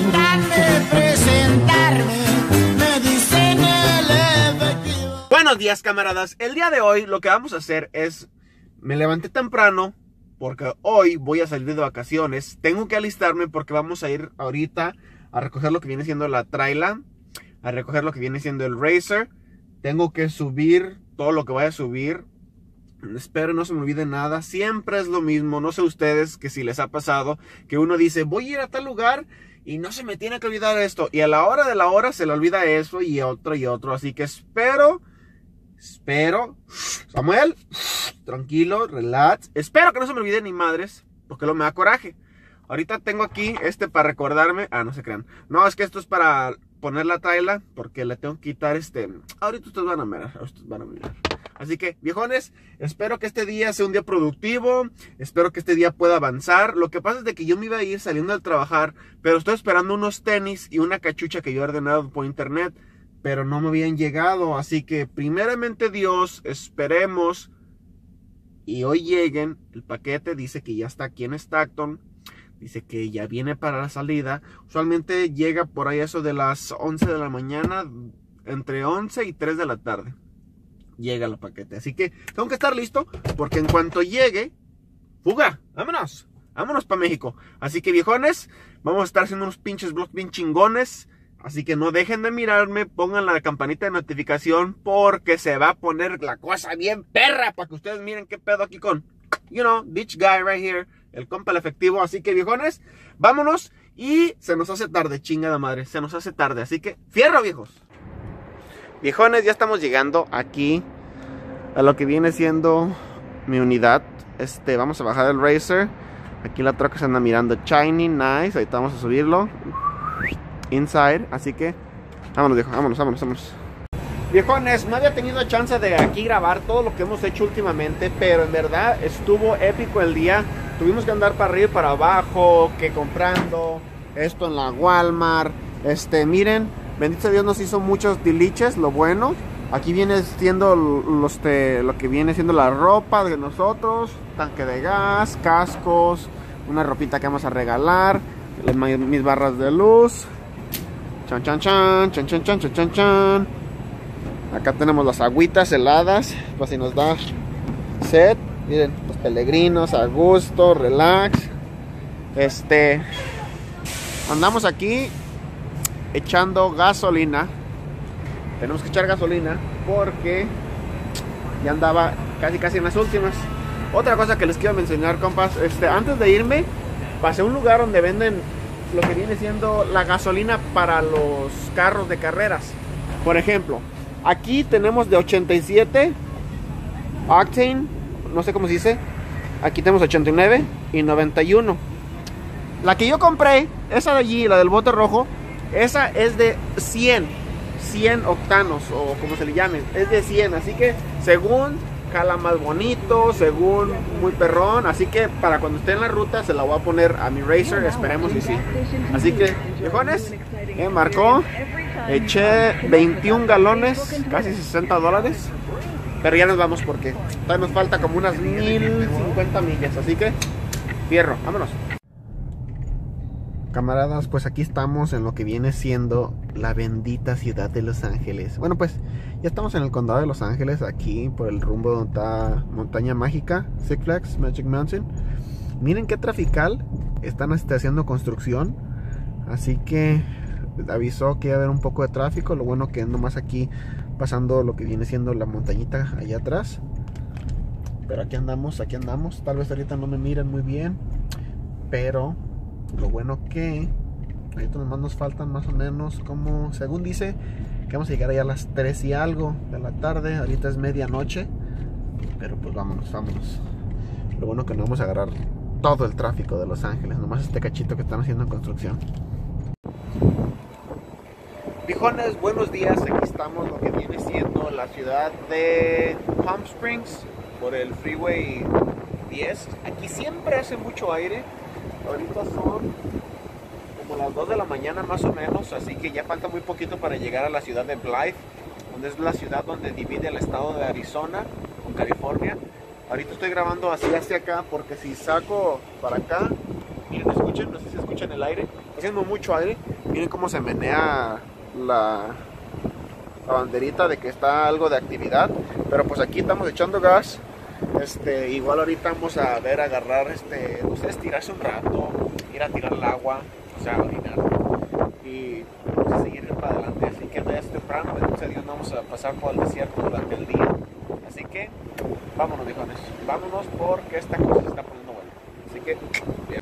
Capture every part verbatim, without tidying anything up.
presentarme, presentarme, me dicen el efectivo. Buenos días, camaradas. El día de hoy lo que vamos a hacer es, me levanté temprano porque hoy voy a salir de vacaciones. Tengo que alistarme porque vamos a ir ahorita a recoger lo que viene siendo la traila, a recoger lo que viene siendo el racer. Tengo que subir todo lo que vaya a subir. Espero no se me olvide nada. Siempre es lo mismo. No sé ustedes que si les ha pasado que uno dice voy a ir a tal lugar y no se me tiene que olvidar esto, y a la hora de la hora se le olvida eso y otro y otro. Así que espero, espero, Samuel, tranquilo, relax. Espero que no se me olvide ni madres, porque luego me da coraje. Ahorita tengo aquí este para recordarme. Ah, no se crean. No, es que esto es para poner la traila, porque le tengo que quitar este. Ahorita ustedes van a mirar, ustedes van a mirar. Así que, viejones, espero que este día sea un día productivo. Espero que este día pueda avanzar. Lo que pasa es de que yo me iba a ir saliendo del trabajar, pero estoy esperando unos tenis y una cachucha que yo he ordenado por internet, pero no me habían llegado. Así que, primeramente Dios, esperemos y hoy lleguen. El paquete dice que ya está aquí en Stockton. Dice que ya viene para la salida. Usualmente llega por ahí eso de las once de la mañana, entre once y tres de la tarde. Llega el paquete, así que tengo que estar listo, porque en cuanto llegue, fuga, vámonos, vámonos para México. Así que, viejones, vamos a estar haciendo unos pinches vlogs bien chingones. Así que no dejen de mirarme, pongan la campanita de notificación, porque se va a poner la cosa bien perra, para que ustedes miren qué pedo aquí con, you know, this guy right here, el compa el efectivo. Así que, viejones, vámonos, y se nos hace tarde, chingada madre, se nos hace tarde, así que, fierro, viejos. Viejones, ya estamos llegando aquí a lo que viene siendo mi unidad. Este, vamos a bajar el racer. Aquí la troca se anda mirando shiny, nice. Ahorita vamos a subirlo inside, así que vámonos, viejo, vámonos, vámonos, vámonos. Viejones, no había tenido chance de aquí grabar todo lo que hemos hecho últimamente, pero en verdad estuvo épico el día. Tuvimos que andar para arriba y para abajo, que comprando esto en la Walmart. Este, miren, bendito Dios, nos hizo muchos diliches. Lo bueno, aquí viene siendo los te, lo que viene siendo la ropa de nosotros, tanque de gas, cascos, una ropita que vamos a regalar, mis barras de luz, chan chan chan, chan chan chan chan chan chan. Acá tenemos las agüitas heladas, pues si nos da sed. Miren, los peregrinos a gusto, relax. Este, andamos aquí echando gasolina. Tenemos que echar gasolina porque ya andaba casi casi en las últimas. Otra cosa que les quiero mencionar, compas, este, antes de irme pasé a un lugar donde venden lo que viene siendo la gasolina para los carros de carreras. Por ejemplo, aquí tenemos de ochenta y siete octane, no sé cómo se dice. Aquí tenemos ochenta y nueve y noventa y uno. La que yo compré, esa de allí, la del bote rojo, esa es de cien, cien octanos, o como se le llame, es de cien, así que según jala más bonito, según muy perrón. Así que para cuando esté en la ruta se la voy a poner a mi racer, esperemos y sí. Así que, viejones, me marcó, eché veintiún galones, casi sesenta dólares, pero ya nos vamos porque todavía nos falta como unas mil cincuenta millas, así que, fierro, vámonos. Camaradas, pues aquí estamos en lo que viene siendo la bendita ciudad de Los Ángeles. Bueno, pues ya estamos en el condado de Los Ángeles, aquí por el rumbo donde está Montaña Mágica, Six Flags Magic Mountain. Miren qué trafical, están este, haciendo construcción, así que avisó que iba a haber un poco de tráfico. Lo bueno que nomás aquí pasando lo que viene siendo la montañita allá atrás. Pero aquí andamos, aquí andamos. Tal vez ahorita no me miren muy bien, pero lo bueno que ahorita nomás nos faltan más o menos, como según dice, que vamos a llegar allá a las tres y algo de la tarde. Ahorita es medianoche, pero pues vámonos, vámonos. Lo bueno que no vamos a agarrar todo el tráfico de Los Ángeles, nomás este cachito que están haciendo en construcción. Viejones, buenos días. Aquí estamos lo que viene siendo la ciudad de Palm Springs por el Freeway diez. Aquí siempre hace mucho aire. Ahorita son como las dos de la mañana más o menos, así que ya falta muy poquito para llegar a la ciudad de Blythe, donde es la ciudad donde divide el estado de Arizona con California. Ahorita estoy grabando así hacia acá porque si saco para acá, miren, escuchen, no sé si escuchan el aire, haciendo mucho aire. Miren cómo se menea la, la banderita de que está algo de actividad. Pero pues aquí estamos echando gas. Este, igual ahorita vamos a ver, agarrar, este, no sé, estirarse un rato, ir a tirar el agua, o sea, orinar, y vamos a seguir para adelante. Así que ya es temprano, entonces Dios vamos a pasar por el desierto durante el día. Así que vámonos, viejones, vámonos porque esta cosa se está poniendo buena. Así que bien.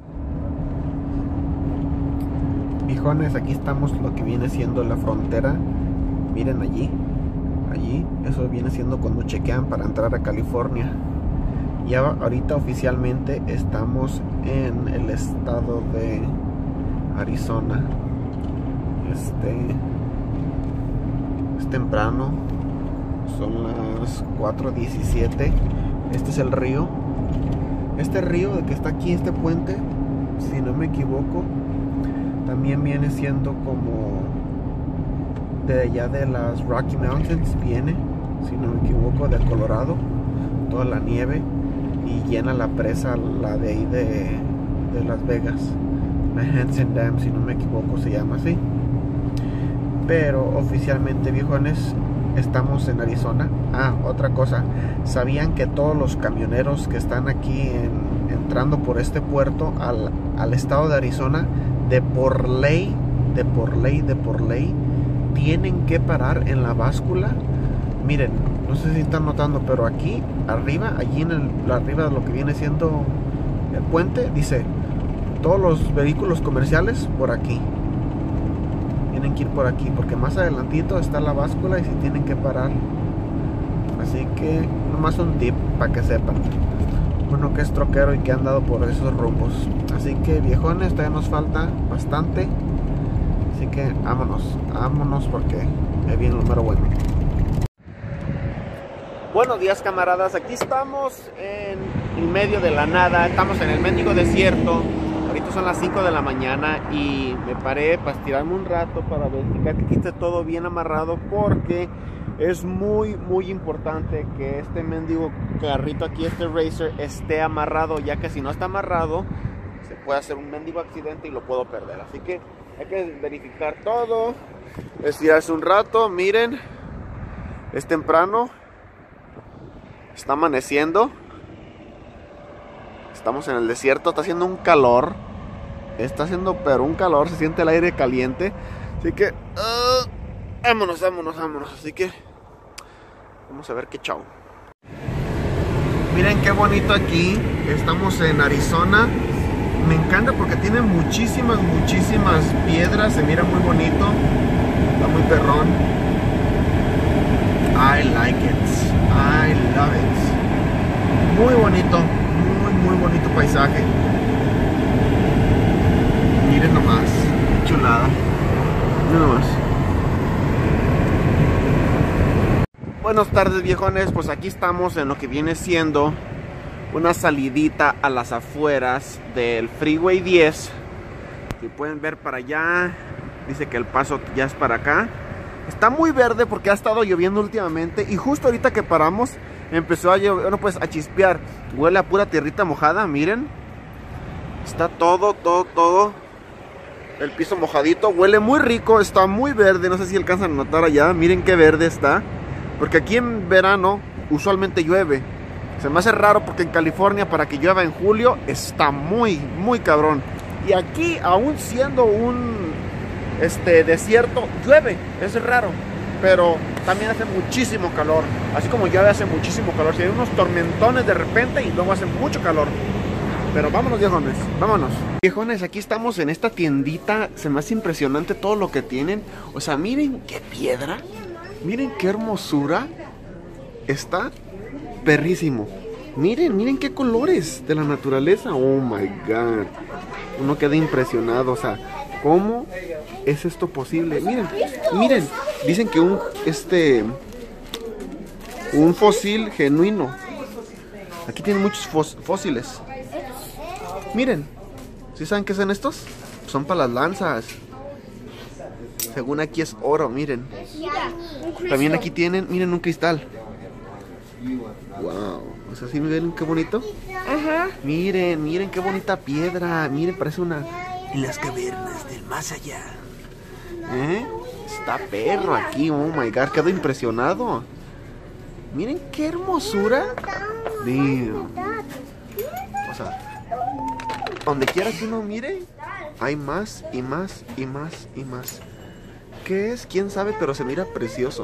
Viejones, aquí estamos lo que viene siendo la frontera. Miren allí, allí, eso viene siendo cuando chequean para entrar a California. Ya ahorita oficialmente estamos en el estado de Arizona. Este es temprano, son las cuatro diecisiete. Este es el río. Este río de que está aquí, este puente, si no me equivoco, también viene siendo como de allá de las Rocky Mountains, viene, si no me equivoco, de Colorado, toda la nieve, y llena la presa, la de ahí de, de Las Vegas, Manhattan Dam, si no me equivoco se llama así. Pero oficialmente, viejones, estamos en Arizona. Ah, otra cosa, ¿sabían que todos los camioneros que están aquí en, entrando por este puerto al, al estado de Arizona, de por ley, de por ley, de por ley, tienen que parar en la báscula? Miren, no sé si están notando, pero aquí arriba, allí en el arriba de lo que viene siendo el puente, dice todos los vehículos comerciales por aquí tienen que ir por aquí, porque más adelantito está la báscula y si tienen que parar. Así que nomás un tip para que sepan, uno que es troquero y que ha andado por esos rumbos. Así que, viejones, todavía nos falta bastante, así que vámonos, vámonos porque ahí viene el número bueno. Buenos días, camaradas, aquí estamos en el medio de la nada, estamos en el mendigo desierto. Ahorita son las cinco de la mañana y me paré para estirarme un rato para verificar que aquí esté todo bien amarrado, porque es muy muy importante que este mendigo carrito aquí, este racer, esté amarrado, ya que si no está amarrado se puede hacer un mendigo accidente y lo puedo perder. Así que hay que verificar todo, estirarse un rato. Miren, es temprano, está amaneciendo, estamos en el desierto, está haciendo un calor, está haciendo pero un calor, se siente el aire caliente, así que uh, vámonos, vámonos, vámonos, así que vamos a ver qué chao. Miren qué bonito aquí, estamos en Arizona, me encanta porque tiene muchísimas, muchísimas piedras, se mira muy bonito, está muy perrón. I like it, I love it, muy bonito, muy muy bonito paisaje. Miren nomás, chulada, miren nomás. Buenas tardes, viejones, pues aquí estamos en lo que viene siendo una salidita a las afueras del Freeway diez. Si pueden ver para allá, dice que el paso ya es para acá. Está muy verde porque ha estado lloviendo últimamente y justo ahorita que paramos empezó a llover, bueno, pues a chispear. Huele a pura tierrita mojada, miren. Está todo, todo, todo el piso mojadito, huele muy rico, está muy verde, no sé si alcanzan a notar allá, miren qué verde está, porque aquí en verano usualmente llueve. Se me hace raro porque en California para que llueva en julio está muy, muy cabrón. Y aquí, aún siendo un este desierto, llueve, es raro, pero también hace muchísimo calor. Así como llueve hace muchísimo calor, si hay unos tormentones de repente y luego hace mucho calor. Pero vámonos, viejones, vámonos. Viejones, aquí estamos en esta tiendita. Se me hace impresionante todo lo que tienen. O sea, miren qué piedra, miren qué hermosura. Está perrísimo. Miren, miren qué colores de la naturaleza. Oh my god, uno queda impresionado. O sea, ¿cómo es esto posible? Miren, miren, dicen que un este un fósil genuino. Aquí tienen muchos fós fósiles. Miren, ¿sí saben qué son estos? Son para las lanzas. Según aquí es oro, miren. También aquí tienen, miren, un cristal. Wow, o sea, ¿sí me ven qué bonito? Ajá. Miren, miren qué bonita piedra. Miren, parece una... las cavernas del mar. más allá. ¿Eh? Está perro aquí, oh my god, quedo impresionado. Miren qué hermosura. Damn. O sea, donde quiera que uno mire, hay más y más y más y más. ¿Qué es? ¿Quién sabe? Pero se mira precioso.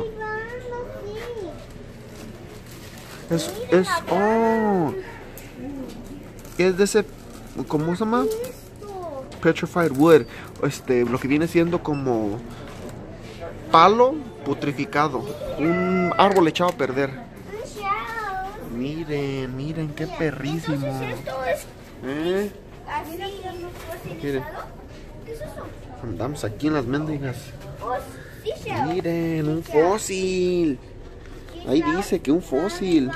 Es, es, oh, es de ese, ¿cómo se llama? Petrified wood, este, lo que viene siendo como palo putrificado, un árbol echado a perder. Miren, miren qué perrísimo. ¿Eh? Miren, andamos aquí en las mendigas. Miren, un fósil. Ahí dice que un fósil.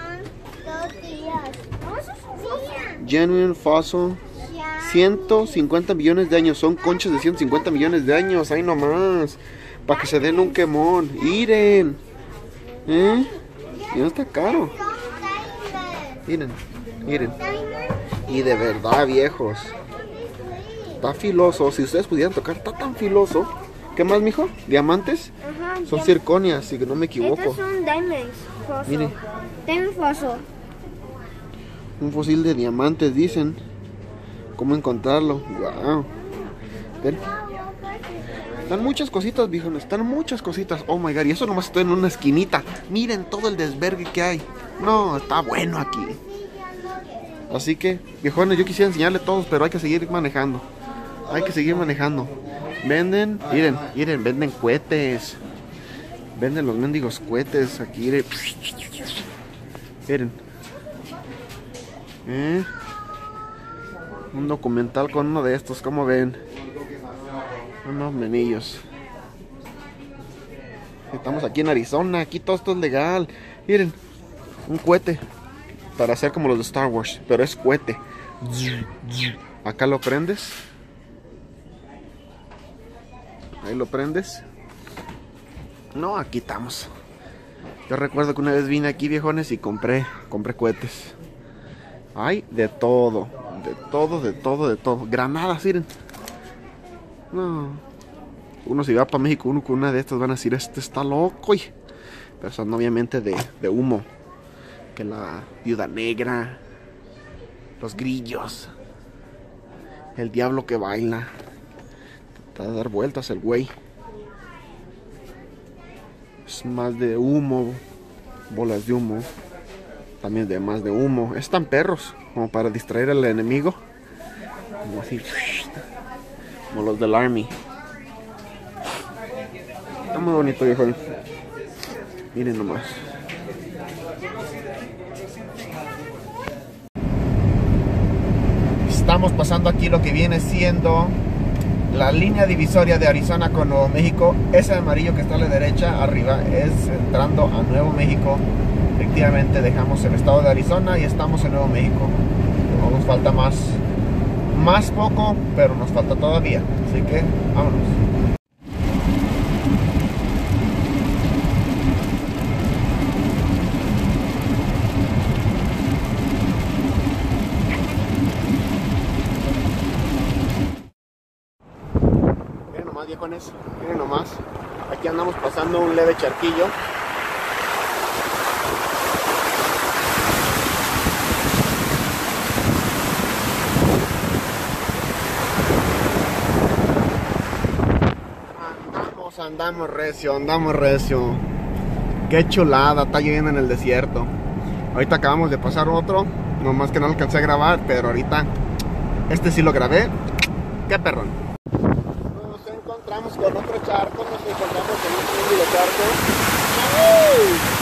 Genuine fossil. ciento cincuenta millones de años. Son conchas de ciento cincuenta millones de años. Ahí nomás. Para que se den un quemón. Miren. ¿Eh? Y no está caro. Miren. Miren. Y de verdad, viejos. Está filoso. Si ustedes pudieran tocar, está tan filoso. ¿Qué más, mijo? ¿Diamantes? Ajá, Son ya. circonias, si no me equivoco. Estos son diamonds. Fossil. Miren. Diamond fossil. Un fósil de diamantes, dicen. ¿Cómo encontrarlo? Wow. ¿Ven? Están muchas cositas, viejones. Están muchas cositas. Oh my god. Y eso nomás estoy en una esquinita. Miren todo el desvergue que hay. No, está bueno aquí. Así que, viejones, yo quisiera enseñarle a todos, pero hay que seguir manejando. Hay que seguir manejando. Venden, miren, miren, venden cohetes. Venden los mendigos cohetes. Aquí, miren. Miren. ¿Eh? Un documental con uno de estos, ¿cómo ven? Unos menillos. Estamos aquí en Arizona, aquí todo esto es legal. Miren, un cohete para hacer como los de Star Wars, pero es cohete. Acá lo prendes. Ahí lo prendes. No, aquí estamos. Yo recuerdo que una vez vine aquí, viejones, y compré, compré cohetes. Hay de todo, de todo, de todo, de todo. Granadas, miren. No. Uno si va para México, uno con una de estas van a decir, este está loco. Y... pero son obviamente de, de humo. Que la viuda negra, los grillos, el diablo que baila. Trata de dar vueltas el güey. Es más de humo, bolas de humo. También de más de humo. Están perros, como para distraer al enemigo. Como así, como los del Army. Está muy bonito, viejo. Miren nomás. Estamos pasando aquí lo que viene siendo la línea divisoria de Arizona con Nuevo México. Ese amarillo que está a la derecha arriba es entrando a Nuevo México. Efectivamente dejamos el estado de Arizona y estamos en Nuevo México. No nos falta más, más poco, pero nos falta todavía. Así que vámonos. Miren nomás, viejones, miren nomás. Aquí andamos pasando un leve charquillo. Andamos, andamos recio, andamos recio. Qué chulada, está lloviendo en el desierto. Ahorita acabamos de pasar otro, nomás que no alcancé a grabar, pero ahorita este sí lo grabé. Qué perrón. Nos encontramos con otro charco, nos encontramos con otro mendigo charco. ¡Ay!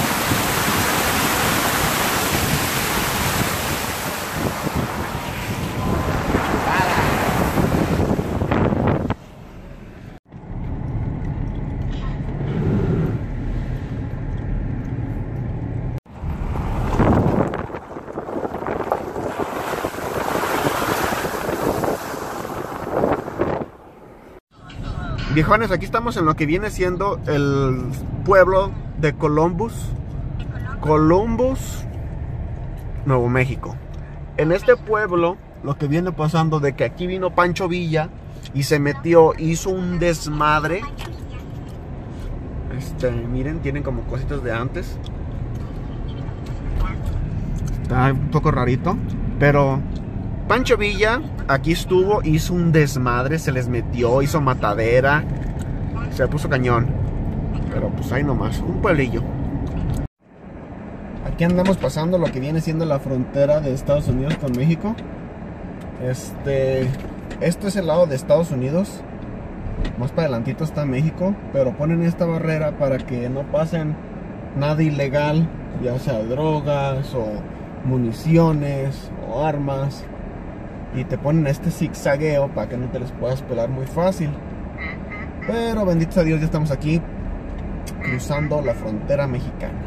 Viejones, aquí estamos en lo que viene siendo el pueblo de Columbus, Columbus, Nuevo México. En este pueblo, lo que viene pasando de que aquí vino Pancho Villa y se metió, hizo un desmadre. Este, miren, tienen como cositas de antes. Está un poco rarito, pero Pancho Villa aquí estuvo, hizo un desmadre, se les metió, hizo matadera, se puso cañón. Pero pues ahí nomás, un pueblillo. Aquí andamos pasando lo que viene siendo la frontera de Estados Unidos con México. Este, esto es el lado de Estados Unidos. Más para adelantito está México, pero ponen esta barrera para que no pasen nada ilegal, ya sea drogas o municiones o armas, y te ponen este zigzagueo para que no te les puedas pelar muy fácil. Pero bendito sea Dios, ya estamos aquí cruzando la frontera mexicana.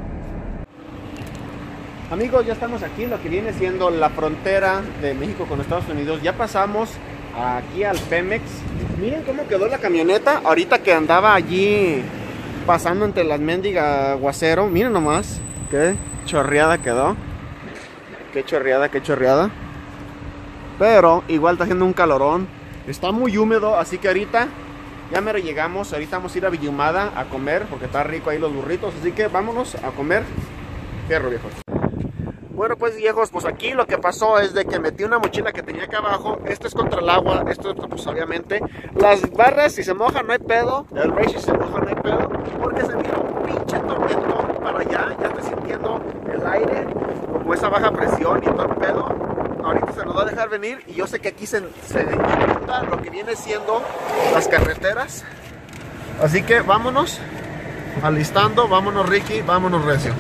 Amigos, ya estamos aquí, lo que viene siendo la frontera de México con Estados Unidos. Ya pasamos aquí al Pemex. Miren cómo quedó la camioneta ahorita que andaba allí pasando entre las mendigas aguacero. Miren nomás qué chorreada quedó. Qué chorreada, qué chorreada. Pero igual está haciendo un calorón. Está muy húmedo, así que ahorita ya mero llegamos. Ahorita vamos a ir a Villa Humada a comer, porque está rico ahí los burritos. Así que vámonos a comer. Fierro, viejos. Bueno, pues viejos, pues aquí lo que pasó es de que metí una mochila que tenía acá abajo. Esto es contra el agua, esto pues obviamente. Las barras, si se mojan no hay pedo. El race, si se moja no hay pedo, porque se vino un pinche tormentón para allá. Ya estoy sintiendo el aire, como esa baja presión y todo el pedo. Ahorita se nos va a dejar venir, y yo sé que aquí se, se inunda lo que viene siendo las carreteras. Así que vámonos, alistando, vámonos Ricky, vámonos Recio.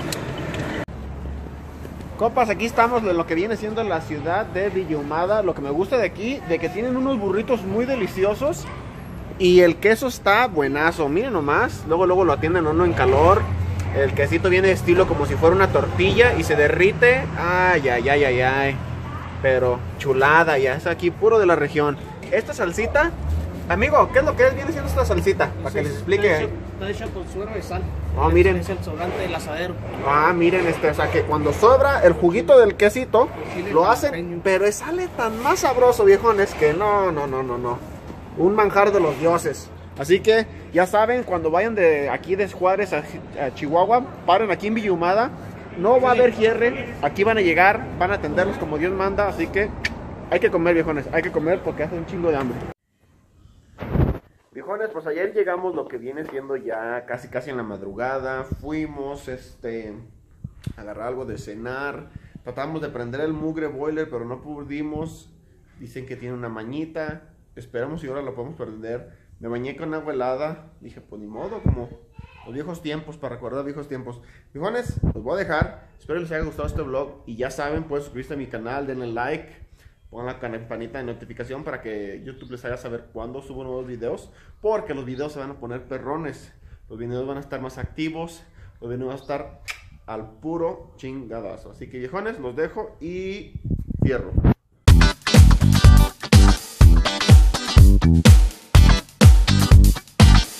Copas, aquí estamos de lo que viene siendo la ciudad de Villa Humada. Lo que me gusta de aquí, de que tienen unos burritos muy deliciosos y el queso está buenazo. Miren nomás, luego luego lo atienden uno en calor. El quesito viene de estilo como si fuera una tortilla y se derrite. Ay, ay, ay, ay, ay. Pero chulada, ya es aquí puro de la región. Esta salsita, amigo, ¿qué es lo que es? Viene siendo esta salsita, para que les explique. Está hecho, está hecho con suero de sal. Ah, miren. Es el sobrante del asadero. Ah, miren, este, o sea que cuando sobra el juguito del quesito, Chile lo hacen, jalapeño. pero sale tan más sabroso, viejones, que no, no, no, no, no. Un manjar de los dioses. Así que, ya saben, cuando vayan de aquí de Juárez a, a Chihuahua, paren aquí en Villa Humada. No va a haber cierre, aquí van a llegar, van a atenderlos como Dios manda, así que hay que comer, viejones, hay que comer porque hace un chingo de hambre. Viejones, pues ayer llegamos lo que viene siendo ya casi casi en la madrugada. Fuimos este a agarrar algo de cenar. Tratamos de prender el mugre boiler, pero no pudimos. Dicen que tiene una mañita. Esperamos y ahora lo podemos prender. Me bañé con agua helada. Dije, pues ni modo, como los viejos tiempos, para recordar viejos tiempos. Viejones, los voy a dejar. Espero les haya gustado este vlog. Y ya saben, pueden suscribirse a mi canal, denle like. Pongan la campanita de notificación para que YouTube les haga saber cuándo subo nuevos videos. Porque los videos se van a poner perrones. Los videos van a estar más activos. Los videos van a estar al puro chingadazo. Así que viejones, los dejo y fierro.